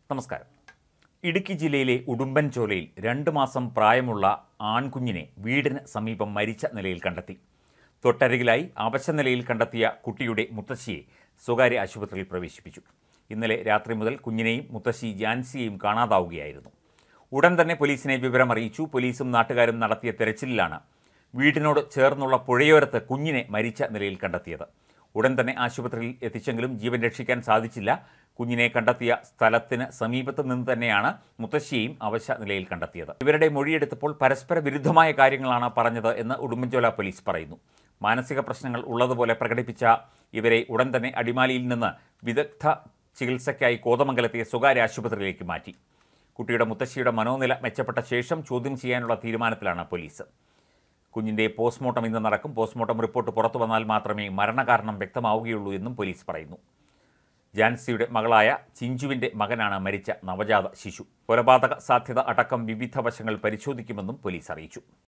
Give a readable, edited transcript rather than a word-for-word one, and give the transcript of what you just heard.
നമസ്കാരം. ഇടുക്കി ജില്ലയിലെ ഉടുമ്പൻചോലയിൽ 2 മാസം പ്രായമുള്ള ആൺകുഞ്ഞിനെ വീടിന് സമീപം മരിച്ച നിലയിൽ കണ്ടെത്തി. തൊട്ടരികിലായി അവശനിലയിൽ കണ്ടെത്തിയ കുട്ടിയുടെ മുത്തശ്ശിയെ സ്വകാര്യ ആശുപത്രിയിൽ പ്രവേശിപ്പിച്ചു. ഇന്നലെ രാത്രി മുതൽ കുഞ്ഞിനെയും മുത്തശ്ശി ജാൻസിയെയും കാണാതാവുകയായിരുന്നു. ഉടൻ തന്നെ പോലീസിനെ വിവരമറിയിച്ചു. പോലീസും നാട്ടുകാരും നടത്തിയ തെരച്ചിലിലാണ് വീടിനോട് ചേർന്നുള്ള പുഴയോരത്ത് കുഞ്ഞിനെ മരിച്ച നിലയിൽ കണ്ടെത്തിയത്. ഉടൻ തന്നെ ആശുപത്രിയിൽ എത്തിച്ചെങ്കിലും ജീവൻ രക്ഷിക്കാൻ സാധിച്ചില്ല. കുഞ്ഞിനെ കണ്ടെത്തിയ സ്ഥലത്തിന് സമീപത്ത് നിന്ന് തന്നെയാണ് മുത്തശ്ശിയെയും അവശ നിലയിൽ കണ്ടെത്തിയത്. ഇവരുടെ മൊഴിയെടുത്തപ്പോൾ പരസ്പര വിരുദ്ധമായ കാര്യങ്ങളാണ് പറഞ്ഞത് എന്ന് ഉടുമ്പൻചോല പോലീസ് പറയുന്നു. മാനസിക പ്രശ്നങ്ങൾ ഉള്ളതുപോലെ പ്രകടിപ്പിച്ച ഇവരെ ഉടൻ തന്നെ അടിമാലിയിൽ നിന്ന് വിദഗ്ധ ചികിത്സയ്ക്കായി കോതമംഗലത്തെ സ്വകാര്യ ആശുപത്രിയിലേക്ക് മാറ്റി. കുട്ടിയുടെ മുത്തശ്ശിയുടെ മനോനില മെച്ചപ്പെട്ട ശേഷം ചോദ്യം ചെയ്യാനുള്ള തീരുമാനത്തിലാണ് പോലീസ്. കുഞ്ഞിൻ്റെ പോസ്റ്റ്മോർട്ടം ഇന്ന് നടക്കും. പോസ്റ്റ്മോർട്ടം റിപ്പോർട്ട് പുറത്തു വന്നാൽ മാത്രമേ മരണകാരണം വ്യക്തമാവുകയുള്ളൂ എന്നും പോലീസ് പറയുന്നു. ജാൻസിയുടെ മകളായ ചിഞ്ചുവിൻ്റെ മകനാണ് മരിച്ച നവജാത ശിശു. കൊലപാതക സാധ്യത അടക്കം വിവിധ വശങ്ങൾ പരിശോധിക്കുമെന്നും പോലീസ് അറിയിച്ചു.